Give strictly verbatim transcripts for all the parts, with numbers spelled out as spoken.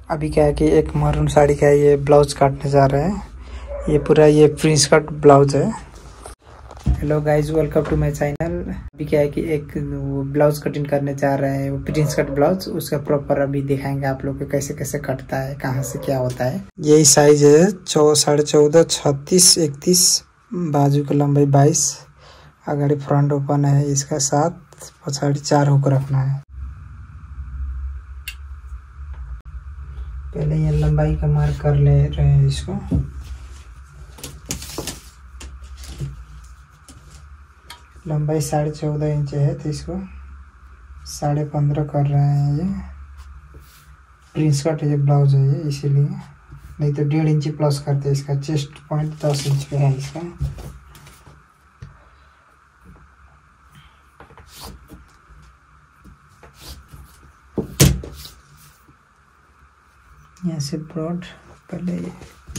अभी क्या है कि एक मरून साड़ी का ये ब्लाउज काटने जा रहे हैं। ये पूरा ये प्रिंस कट ब्लाउज है। Hello guys, welcome to my channel. अभी क्या है कि एक ब्लाउज कटिंग करने जा रहे हैं, वो प्रिंस कट ब्लाउज। उसका प्रॉपर अभी दिखाएंगे आप लोग को कैसे कैसे कटता है, कहाँ से क्या होता है। यही साइज है, चौ साढ़े चौदह छत्तीस इकतीस, बाजू की लंबाई बाईस, आगे फ्रंट ओपन है इसका सात, पछाड़ी चार हुक रखना है। पहले ये लंबाई का मार्क कर ले रहे हैं इसको। लंबाई साढ़े चौदह इंच है तो इसको साढ़े पंद्रह कर रहे हैं। ये प्रिंस कट ये ब्लाउज है ये, इसीलिए नहीं तो डेढ़ इंच प्लस करते हैं। इसका चेस्ट पॉइंट दस इंच पे है इसका। यहाँ से ब्रॉड पहले ये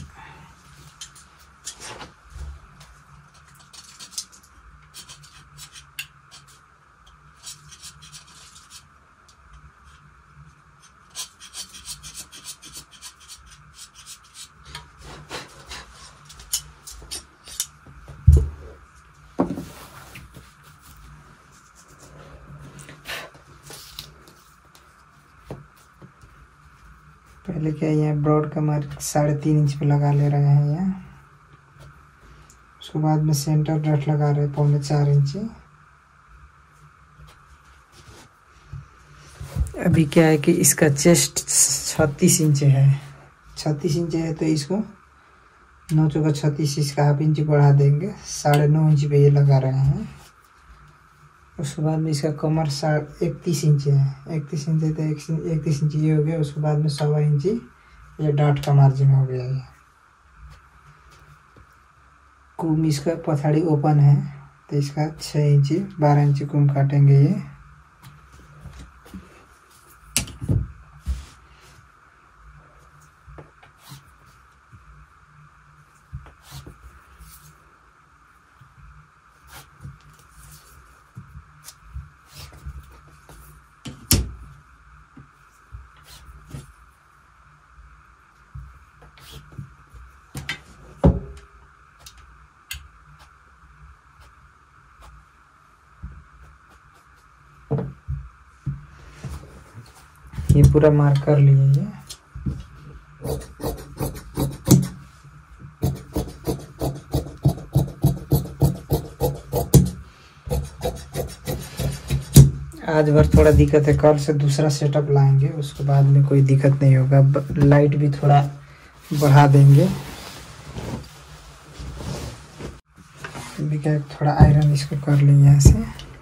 पहले क्या यहाँ ब्रॉड का मार्क साढ़े तीन इंच पे लगा ले रहे हैं यहाँ। उसके बाद में सेंटर डॉट लगा रहे हैं पौने चार इंच। अभी क्या है कि इसका चेस्ट छत्तीस इंच है। छत्तीस इंच है तो इसको नौ चौका छत्तीस, इसका हाफ इंच बढ़ा देंगे, साढ़े नौ इंच पे ये लगा रहे हैं। उसके बाद में इसका कमर साढ़े इकतीस इंच है। इकतीस इंच है तो इकतीस इंच ये हो गया। उसके बाद में सवा इंची ये डाट का मार्जिन हो गया। ये कुम इसका पछाड़ी ओपन है तो इसका छः इंची बारह इंची कुम काटेंगे ये। ये पूरा मार्क कर लिए ये। आज भर थोड़ा दिक्कत है, कल से दूसरा सेटअप लाएंगे, उसके बाद में कोई दिक्कत नहीं होगा। लाइट भी थोड़ा बढ़ा देंगे। अभी क्या थोड़ा आयरन इसको कर लेंगे यहाँ से।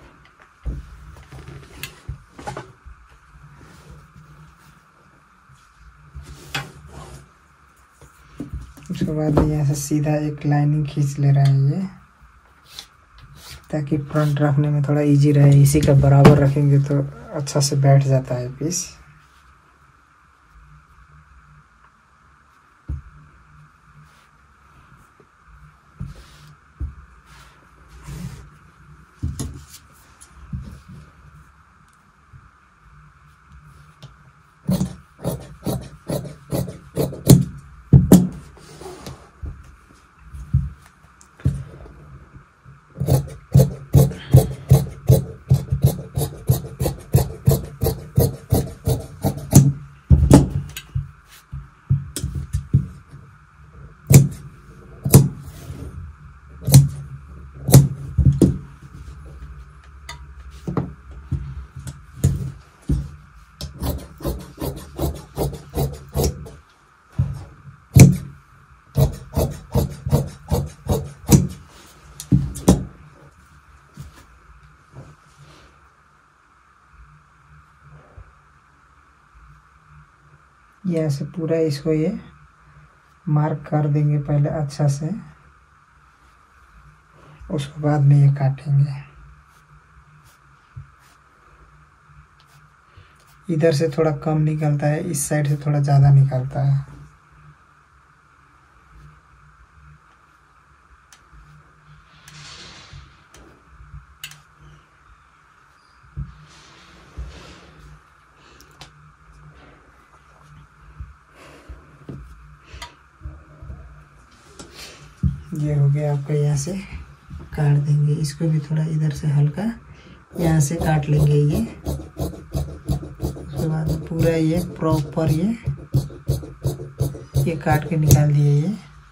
उसके बाद यहाँ से सीधा एक लाइनिंग खींच ले रहा है ये, ताकि फ्रंट रखने में थोड़ा इजी रहे। इसी का बराबर रखेंगे तो अच्छा से बैठ जाता है पीस। यहाँ से पूरा इसको ये मार्क कर देंगे पहले अच्छा से, उसके बाद में ये काटेंगे। इधर से थोड़ा कम निकलता है, इस साइड से थोड़ा ज़्यादा निकलता है। ये हो गया आपका। यहाँ से काट देंगे इसको भी, थोड़ा इधर से हल्का यहाँ से काट लेंगे ये। उसके बाद पूरा ये प्रॉपर ये ये काट के निकाल दिए ये।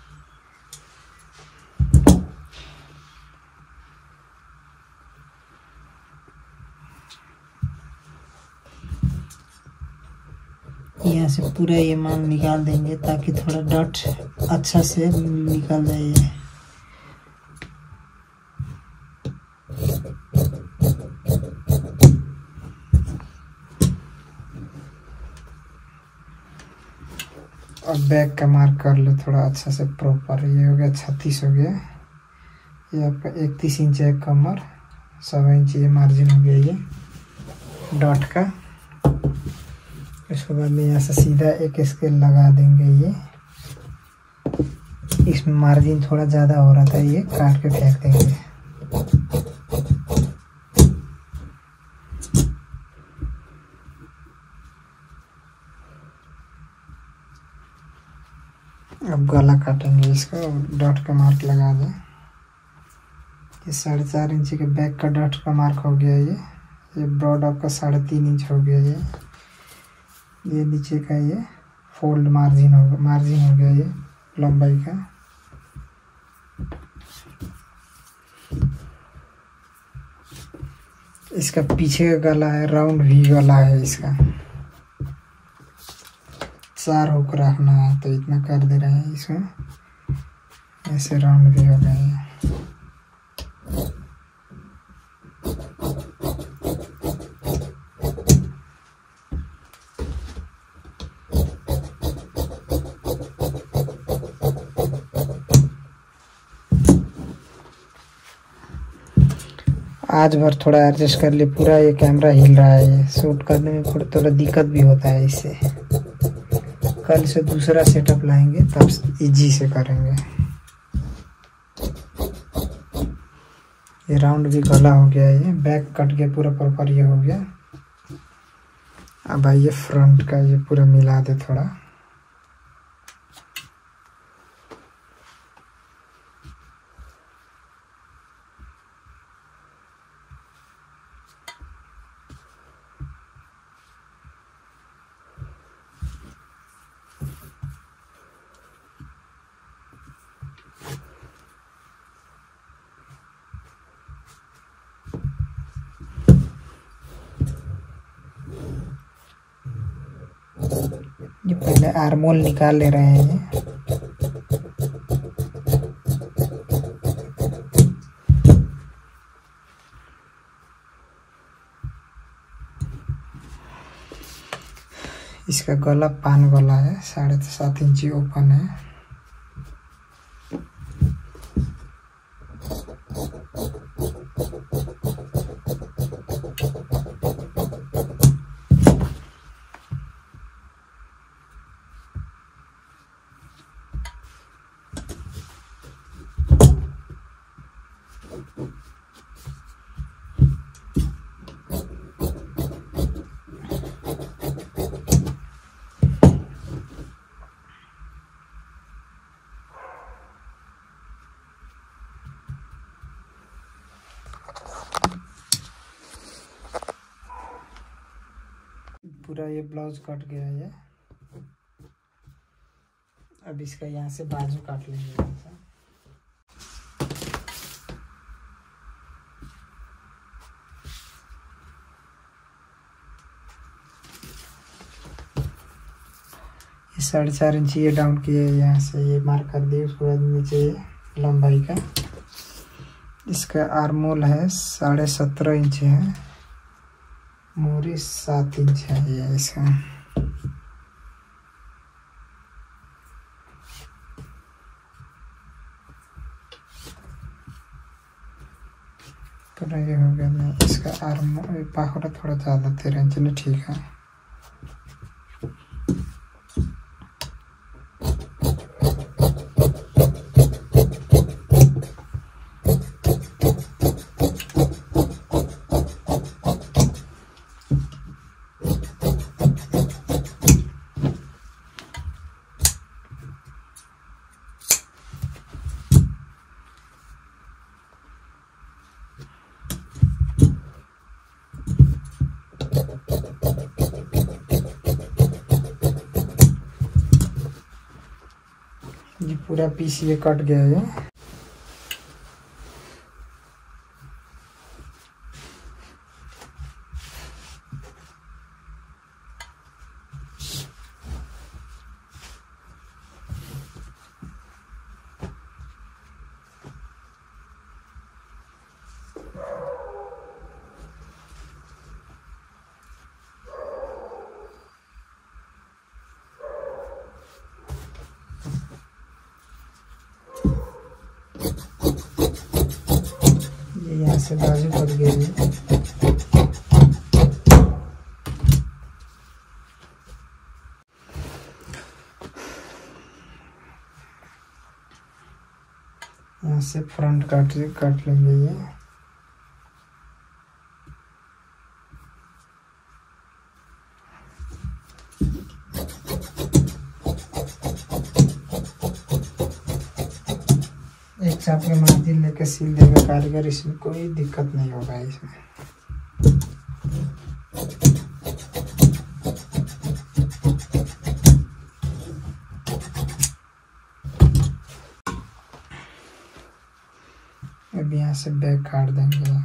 यहाँ से पूरा ये माल निकाल देंगे ताकि थोड़ा डॉट अच्छा से निकल जाए ये। अब बैक का मार्क कर लो थोड़ा अच्छा से प्रॉपर। ये हो गया छत्तीस हो गया। ये आपका इकतीस इंच है कमर, सवा इंच ये मार्जिन हो गया ये डॉट का। इसके बाद में यहाँ से सीधा एक स्केल लगा देंगे ये। इसमें मार्जिन थोड़ा ज़्यादा हो रहा था, ये काट के फेंक देंगे। अब गला काटेंगे इसका, डॉट का मार्क लगा दें। ये साढ़े चार इंच के बैक का डॉट का मार्क हो गया ये। ये ब्रॉड आपका साढ़े तीन इंच हो गया ये। ये नीचे का ये फोल्ड मार्जिन होगा, मार्जिन हो गया ये लंबाई का। इसका पीछे का गला है, राउंड वी गला है इसका। चार हुक रखना है तो इतना कर दे रहे हैं इसमें। ऐसे राउंड भी हो गया है। आज भर थोड़ा एडजस्ट कर लिए। पूरा ये कैमरा हिल रहा है, ये शूट करने में थोड़ा थोड़ा दिक्कत भी होता है इससे। कल से दूसरा सेटअप लाएंगे तब इजी से करेंगे। ये राउंड भी गला हो गया, ये बैक कट के पूरा प्रॉपर ये हो गया। अब भाई ये फ्रंट का ये पूरा मिला दे थोड़ा। ये पहले आर्मोल निकाल ले रहे हैं ये। इसका गला पान गला है, साढ़े सात इंची ओपन है। पूरा ये ब्लाउज कट गया ये। अब इसका यहाँ से बाजू काट लेंगे। ये साढ़े चार इंच ये डाउन किए, यहाँ से ये मार्क कर दिए। उसके बाद नीचे लंबाई का इसका आर्मोल है साढ़े सत्रह इंच है, मोरी सात इंच है ये इसका। पूरा ये हो गया ना। इसका आर्म पाखुड़ा थोड़ा ज़्यादा तेरह इंच में ठीक है। ये पूरा पीस ये कट गया है। यहाँ से बाजू कट गई है। यहाँ से फ्रंट काट काट लेंगे ये। एक चाप के मार्जिन लेके सील देगा कारीगर, इसमें कोई दिक्कत नहीं होगा इसमें। अब यहाँ से बैक काट देंगे।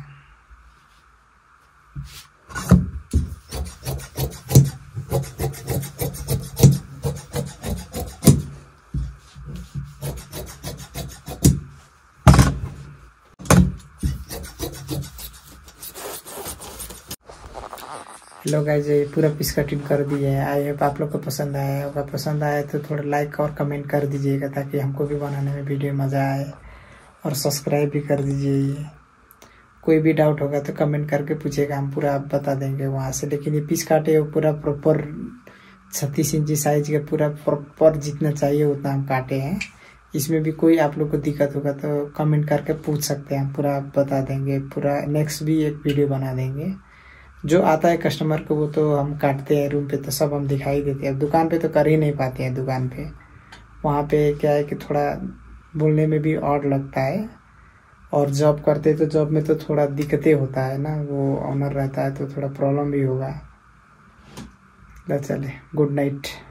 हेलो गाइस, ये पूरा पीस कटिंग कर दिए है। आई होप आप लोग को पसंद आया होगा। पसंद आया तो थोड़ा लाइक और कमेंट कर दीजिएगा ताकि हमको भी बनाने में वीडियो मज़ा आए, और सब्सक्राइब भी कर दीजिए। कोई भी डाउट होगा तो कमेंट करके पूछेगा, हम पूरा आप बता देंगे वहाँ से। लेकिन ये पीस काटे वो पूरा प्रॉपर छत्तीस इंची साइज का पूरा प्रॉपर जितना चाहिए उतना हम काटे हैं। इसमें भी कोई आप लोग को दिक्कत होगा तो कमेंट करके पूछ सकते हैं, हम पूरा बता देंगे। पूरा नेक्स्ट भी एक वीडियो बना देंगे। जो आता है कस्टमर को वो तो हम काटते हैं रूम पे, तो सब हम दिखाई देते हैं। अब दुकान पे तो कर ही नहीं पाते हैं। दुकान पे वहाँ पे क्या है कि थोड़ा बोलने में भी ऑड लगता है, और जॉब करते तो जॉब में तो थोड़ा दिक्कतें होता है ना, वो ऑनर रहता है तो थोड़ा प्रॉब्लम भी होगा। चले, गुड नाइट।